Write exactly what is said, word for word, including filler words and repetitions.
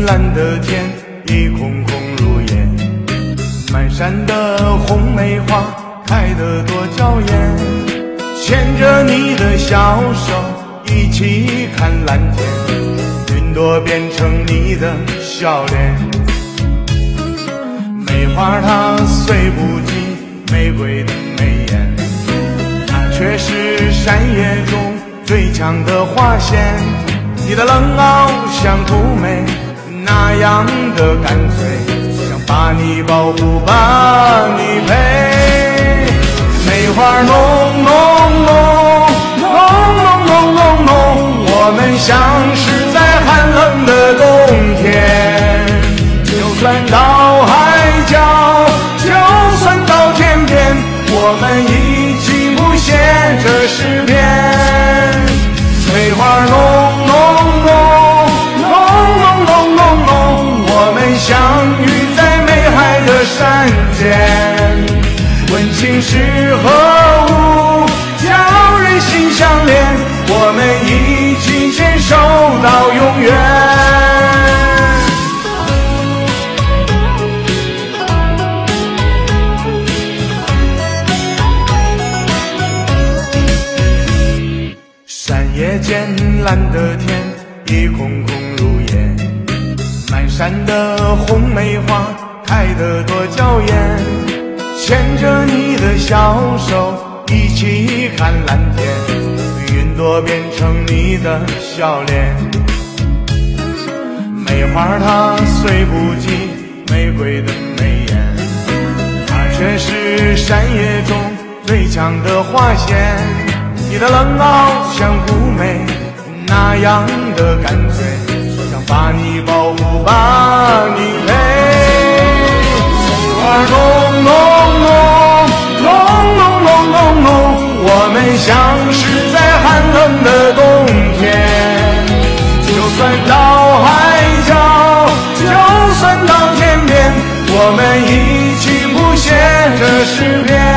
蓝的天已空空如也，满山的红梅花开得多娇艳，牵着你的小手一起看蓝天，云朵变成你的笑脸。梅花它虽不及玫瑰的眉眼，它却是山野中最强的花仙。你的冷傲像杜梅那样的干脆，想把你保护把你陪。梅花浓浓浓浓浓浓浓浓，我们相识在寒冷的冬天。就算到海角，就算到天边，我们一起谱写这诗篇。梅花浓浓浓浓浓浓浓，我们相遇在美海的山间。问情是何物，叫人心相连，我们一起牵手到永远。山野间蓝的天已空空如也，满山的红梅花开得多娇艳，牵着你的小手一起看蓝天，云朵变成你的笑脸。梅花它虽不及玫瑰的眉眼，它却是山野中最强的花仙。你的冷傲像杜梅那样的干脆，想把你保护把你陪。梅花浓浓浓浓浓浓浓浓，我们相识在寒冷的冬天。就算到海角，就算到天边，我们一起谱写这诗篇。